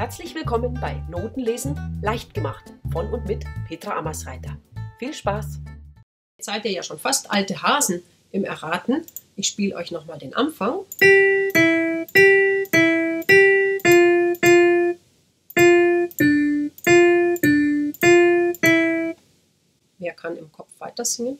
Herzlich willkommen bei Notenlesen leicht gemacht von und mit Petra Ammersreiter. Viel Spaß! Jetzt seid ihr ja schon fast alte Hasen im Erraten. Ich spiele euch nochmal den Anfang. Wer kann im Kopf weiter singen?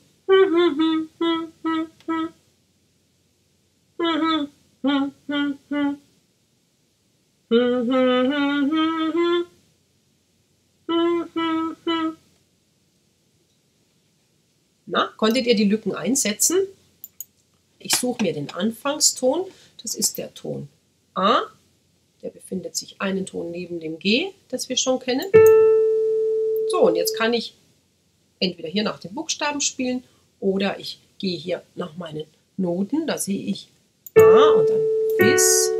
Na, konntet ihr die Lücken einsetzen? Ich suche mir den Anfangston, das ist der Ton A. Der befindet sich einen Ton neben dem G, das wir schon kennen. So, und jetzt kann ich entweder hier nach den Buchstaben spielen oder ich gehe hier nach meinen Noten. Da sehe ich A und dann Fis.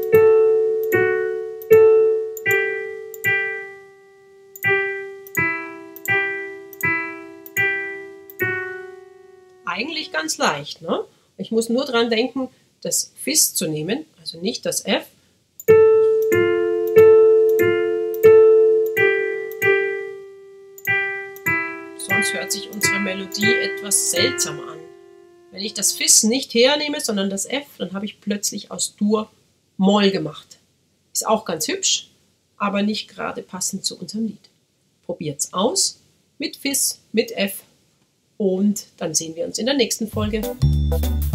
Eigentlich ganz leicht, ne? Ich muss nur dran denken, das Fis zu nehmen, also nicht das F. Sonst hört sich unsere Melodie etwas seltsam an. Wenn ich das Fis nicht hernehme, sondern das F, dann habe ich plötzlich aus Dur Moll gemacht. Ist auch ganz hübsch, aber nicht gerade passend zu unserem Lied. Probiert's aus mit Fis, mit F und dann sehen wir uns in der nächsten Folge.